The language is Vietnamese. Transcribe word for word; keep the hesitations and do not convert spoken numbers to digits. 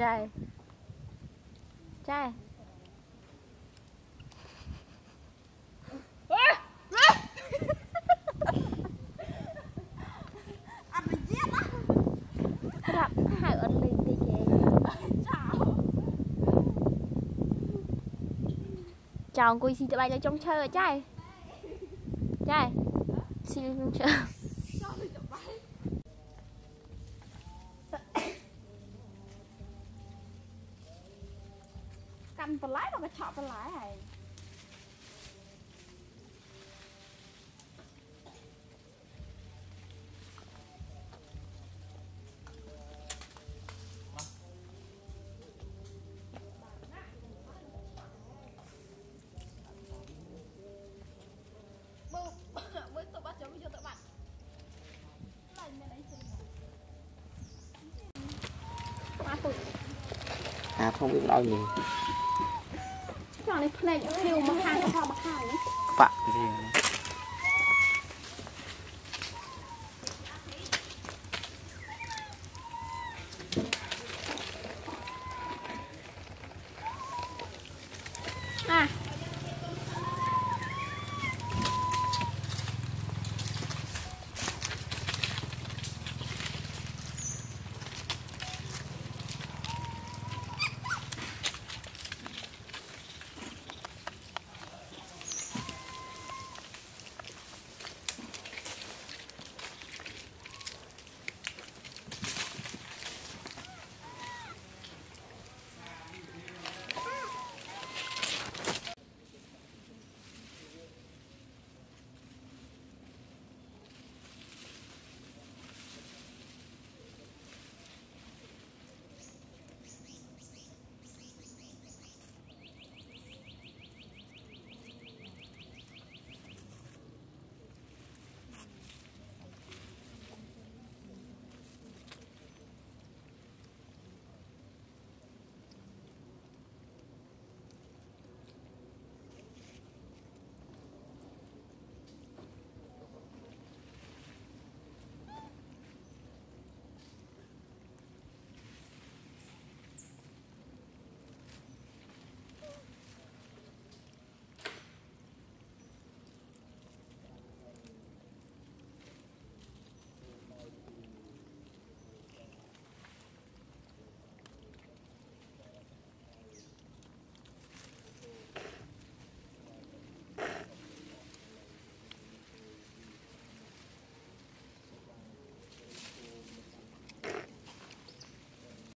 Trai Trai Rạp hai ấn mình thì chế chào cô xin tụi bay cho trong chơi Trai Trai xin trong chơi cầm phần lái mà cái chọn phần lái này với tụi bắt chấm cho tụi bạn à không biết nói gì cho này play những điều mà hàng cho họ mà hàng phạt gì